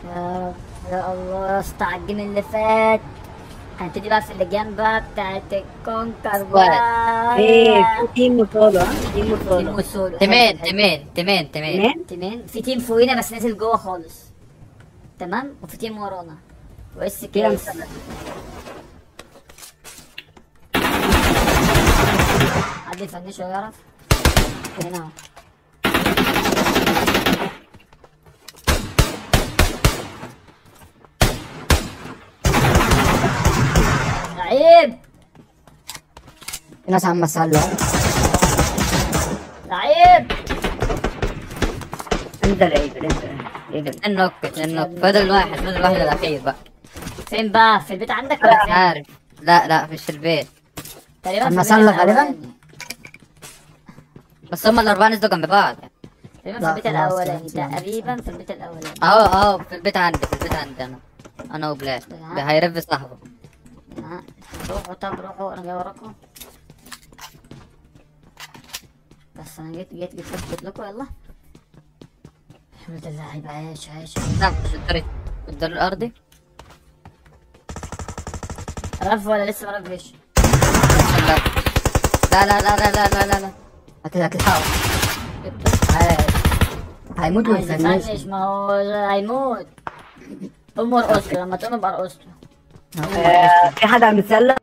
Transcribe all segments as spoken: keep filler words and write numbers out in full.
يا رب يا الله، استعجل اللي فات. هنبتدي بقى في اللي جنبها بتاعت الكونكر بقى. ايه في تيم وسولو، ها تيم تيم وسولو. وسولو. تمام تمام تمام تمام. تمام تمام. في تيم فوقينا بس نازل جوه خالص. تمام. وفي تيم ورانا واس كده كيس. مثلا. حد يفنشه يعرف؟ هنا اهو. لعيب في ناس عم مسلة. لعيب. انزل عيد انزل عيد. النوك النوك فضل واحد، فضل واحد الاخير بقى. فين بقى؟ في البيت عندك ولا مش فين؟ عارف. لا لا مش في البيت. تقريبا في أما البيت صلى غالباً؟ الأولاني. بس هم الاربعه نزلوا جنب بعض. تقريبا في لا، البيت خلاص، الأولاني. خلاص، خلاص. تقريبا في البيت الأولاني. اهو اهو في البيت عندي، في البيت عندي انا. انا وبلاد تمام. هيرف صاحبه. ها، روحوا طب روحوا، أنا جاي وراكم. بس أنا جيت جيت جيت جيت لكم. يلا الحمد لله. هيبقى عايش عايش. لا مش الدور الدور الارضي. رف ولا لسه ما رفش؟ لا لا لا لا لا لا لا لا. اكيد اكيد حاول. هيموت عايز ويفنش. يفنش. ما هو هيموت. قوم ارقص له، لما تقوم ابقى ارقص له. آه، في حد عم يتسلى؟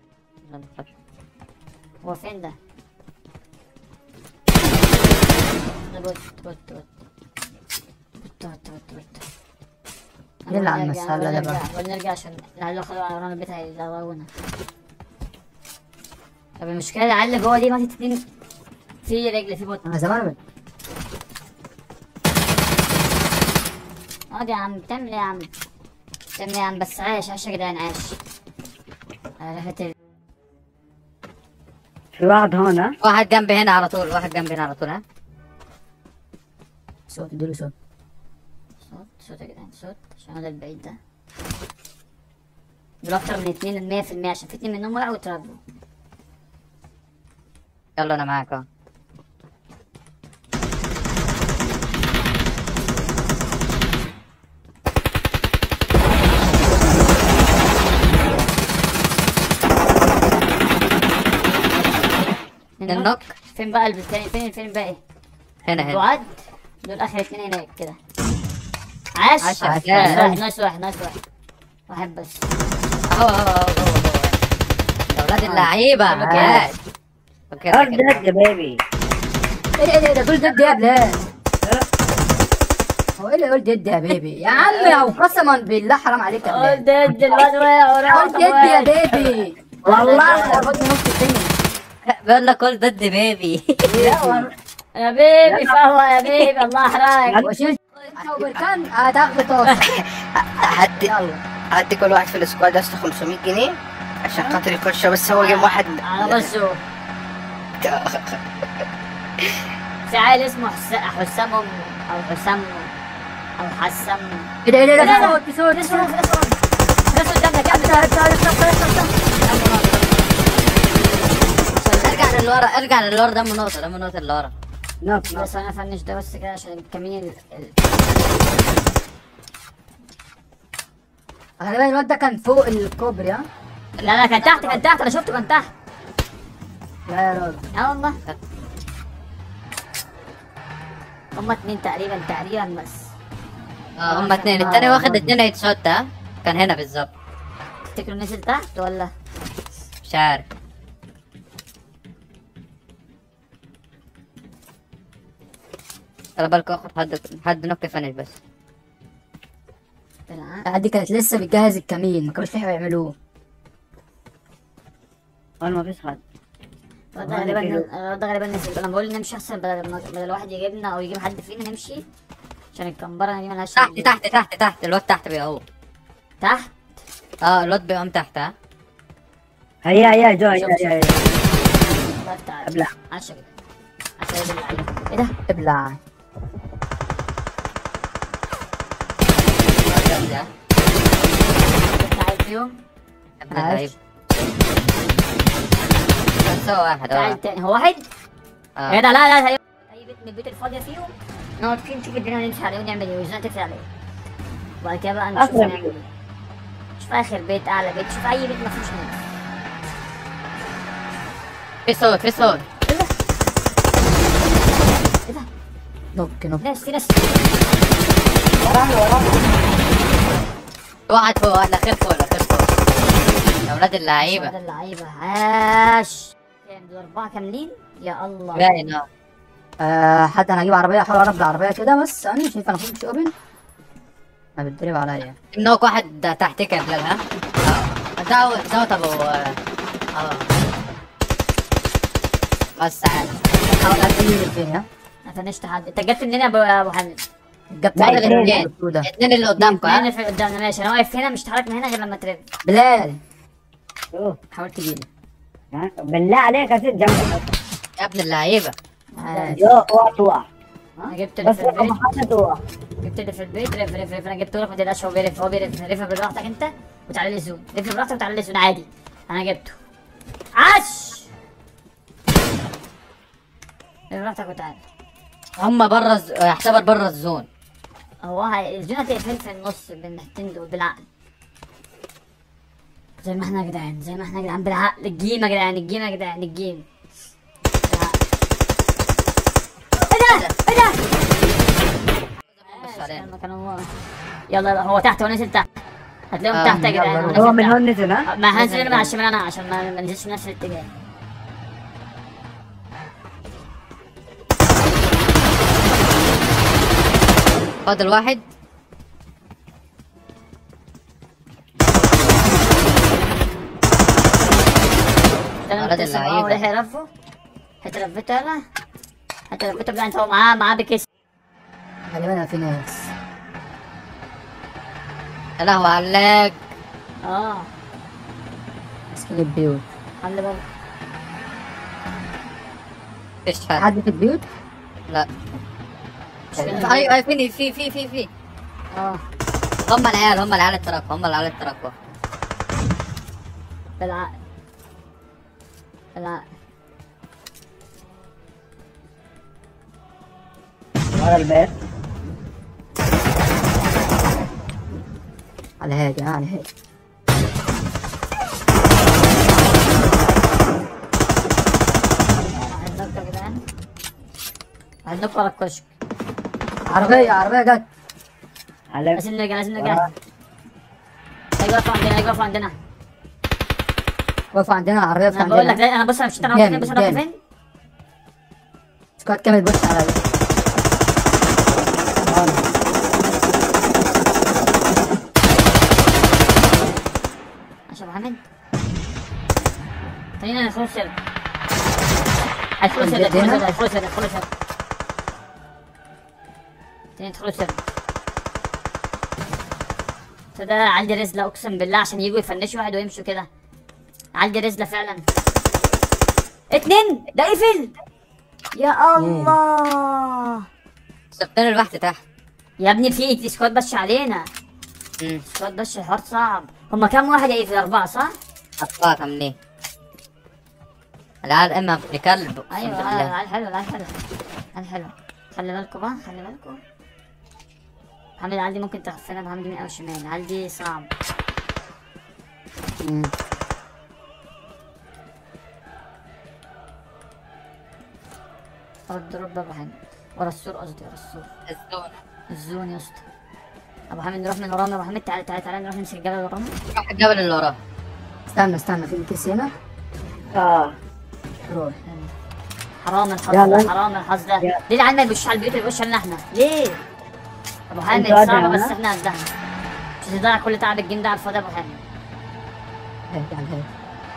هو فين ده؟ بوت بوت بوت بوت بوت بوت بوت. مين اللي عم يسهل ده بقى؟ ونرجع عشان العيال خدوا ورانا البيت هيزورونا. طب المشكلة العيال اللي جوه دي ماتت اتنين في رجل في بوت. انا زمان اقعد يا عم. بتعمل ايه يا عم؟ بتعمل ايه يا عم؟ بس عاش عاش يا جدعان عاش. عرفت ال- في واحد هون، ها واحد جنبي هنا على طول، واحد جنبي هنا على طول. ها صوت. اديله صوت. صوت صوت يا جدعان صوت عشان هذا البعيد ده. دول اكتر من اتنين مية في المية عشان في اتنين منهم وقعوا واتردوا. يلا انا معاك اهو. النوك. فين بقى التاني؟ فين فين الباقي؟ هنا هنا. بعاد. دول اخر اتنين هناك كده. عاش عاش، عاش. عاش. نايس واحد نايس واحد نايس واحد. واحد بس. اهو اهو اهو اهو. يا ولاد اللعيبه. كله كده. عاش. كده ارض كده. يا بيبي. ايه ده ايه ده دول ضد يا بلاد. هو ايه اللي يقول ضد يا بيبي يا عم؟ او قسما بالله حرام عليك يا قول بلاد. ضد الواد وقع وراه. قول ضد يا بيبي. والله خد نص الدنيا. بقول لك قول ضد بيبي. يا بيبي فهو يا بيبي الله يحرقك. وشلت انت وبركان هتاخد طاسه. هدي هدي كل واحد في السكواد يا خمسمية جنيه عشان خاطر يخش، بس هو جيم واحد. على راسه. في عيل اسمه حس- حسام أم- او حسام او حسام. ايه ده ايه ده لا لا ده لا صوت صوت صوت قدامك يا ارجع للورا، ارجع للورا. ده من نقطه، ده من نقطه اللي ورا. نوك نوك. بس انا افنش ده بس كده عشان الكمين ال- ال- غالبا الواد ده كان فوق الكوبري. ها لا لا كان تحت كان تحت انا شفته كان تحت. لا يا راجل. اه والله. هما اتنين تقريبا تقريبا بس. اه هما اتنين، التاني واخد اتنين هيت شوت. ها كان هنا بالظبط. تفتكروا نزل تحت ولا؟ مش عارف. خلي بالك اخد حد حد نوك فنش بس. بالعكس. دي كانت لسه بتجهز الكمين، ما كانوش لحقوا يعملوه. هون ما فيش حد. الواد ده غالبا الواد ده غالبا نزل. انا بقول نمشي احسن بدل ما بدل الواحد يجيبنا او يجيب حد فينا نمشي عشان الكمبره دي ملهاش. تحت تحت تحت تحت الواد تحت بقى هو. تحت. اه الواد بيقوم تحت. ها هيا هيا جو هيا هيا. الواد تعالى. ابلع. عشرة كده. عشرة باللعيبه. ايه ده؟ ابلع. تعال فيهم. ابن اللعيب. بس هو واحد. هو تعال واحد. تاني. هو واحد؟ اه يا جدع لا لا. اي بيت من البيت الفاضيه فيهم نقعد فيه نشوف الدنيا نمشي عليه ونعمل ايه وازاي تقفل عليه. وبعد كده بقى نشوف آخر نعمل ايه. شوف اخر بيت، اعلى بيت، شوف اي بيت ما فيهوش ناس. في صوت في صوت. ايه ده؟ ايه ده؟ نوك نوك. ناس، في ناس. ورانا ورانا. واحد فوق، الاخير فوق، الاخير فوق. يا ولاد اللعيبه. هذا اللعيبه عاش. كام دول؟ اربعه كاملين؟ يا الله. باين اه. آه حتى انا اجيب عربيه، احاول اقرب بالعربيه كده بس ثانيه. شايف انا اخش اوبن ما بتضرب عليا. نوك واحد تحتك يا بلال. ها اه داوت داوت ابو اه بس عادي. حاول اقلل الدنيا. انا فنشت حد. انت جت منين يا ابو ابو حمد؟ جبت بعد على الاثنين ده الاثنين اللي قدامكم. انا ها في قدامنا ماشي. انا واقف هنا مش هتحرك من هنا غير لما ترن. بلال. شوف حاول تجيلي. ها، بالله عليك يا ست جنبك. يا ابن اللعيبه. عاش. يو اوعى تقع. انا جبت اللي بس في البيت. محطة تقع. جبت اللي في البيت. رف رف رف. انا جبته لك ما تقلقش. هو بيرف هو بيرف. رف براحتك انت وتعالى لي زون. رف براحتك وتعالى لي زون عادي. انا جبته. عاش. رف براحتك وتعالى. هم برا الز... يعتبر برا الزون. هو هي- الزون هتقفل في النص بين الحتتين دول بالعقل. زي ما احنا يا جدعان، زي ما احنا يا جدعان بالعقل. الجيم يا جدعان، الجيم يا جدعان، الجيم. بالعقل. ايه ده؟ ايه ده؟ بص علينا. لما كانوا يلا يلا هو تحت، هو نزل تحت. هتلاقيهم آه، تحت يا جدعان. يلا. هو هو نزل من تحت. هون نزل ها؟ ما هنزل انا من على الشمال انا عشان ما ما ننزلش في نفس الاتجاه. فاضل واحد. انا ولد متصل معاه اللعيبة. وراح يرفه. هترفته انا. هترفته بقى انت. هو معاه معاه بكيس. غالبا في ناس. يا لهوي عليك. اه ماسكين البيوت. خلي بالك. فيش حد. حد في البيوت؟ لا. كده. ايوه ايوه في في في في في اه هم العيال، هم العيال اتركوا، هم العيال اتركوا. بالعقل. بالعقل. ورا البيت. على هادي على هادي. عندك يا جدعان. عندك ورا الكشك. عربيه عربيه جت. على لازم نرجع لازم نرجع. هيجي واقف عندنا هيجي واقف عندنا. واقف عندنا العربيه في انا بقول لك عندنا. لا، انا بص انا مش انا واقف فين. بص انا واقف جامد. فين. سكواد كامل بص عليا. عشان محمد. خلينا ندخل سر. ادخلوا سر ادخلوا سر ادخلوا سر ادخلوا سر. تاني ادخلوا سر. ده عندي رزلة اقسم بالله عشان يجوا يفنشوا واحد ويمشوا كده. عندي رزلة فعلا. اتنين ده قفل. يا الله. سبتنا الواحد تحت. يا ابني في سكواد بش علينا. امم سكواد بش الحوار صعب. هما كام واحد يقفل؟ أربعة صح؟ أطلع ثمانية. العيال اما بكلب. أقسم ايوه بالله. العيال حلو العيال حلو. العيال حلو. خلي بالكوا بقى خلي بالكوا. محمد العيال دي ممكن تغفلها محمد يمين او شمال. العيال دي صعب. مم. ورا الدروب ابو حمد. ورا السور قصدي ورا السور. الزون. الزون يا اسطى. ابو حمد نروح من ورانا. ابو حمد تعالى تعالى تعالى نروح نمسك الجبل ورانا. روح الجبل اللي وراه. استنى استنى في كيس هنا. اه روح. حرام الحظ يلا. ده حرام الحظ ده. يلا. ليه العيال ما يبصوش على البيوت يبصوا علينا احنا؟ ليه؟ ابو حمد انتوا صعبة قدها، بس ها؟ احنا قدها. مش هتضيع كل تعب الجيم ده على الفاضي يا ابو حمد. هادي على هادي.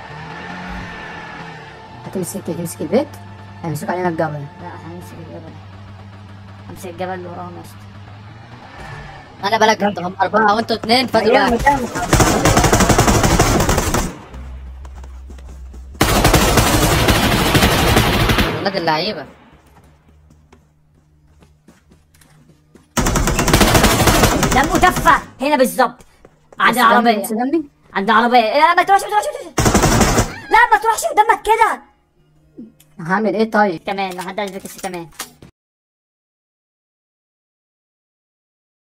هتمسك تمسك البيت هيمسكوا علينا الجبل. لا هنمسك الجبل. همسك الجبل اللي وراهم يا اسطى. انا بالك انتوا هم اربعه وانتوا اثنين فاضل أيام واحد. مكان. ولاد اللعيبه. دمه تفه هنا بالظبط. عند العربية. بص جنبي. عند العربية. لا ما تروحش ما تروحش ما تروحش. لا ما تروحش قدامك كده. هعمل ايه طيب؟ كمان ما حدش بيكس كمان.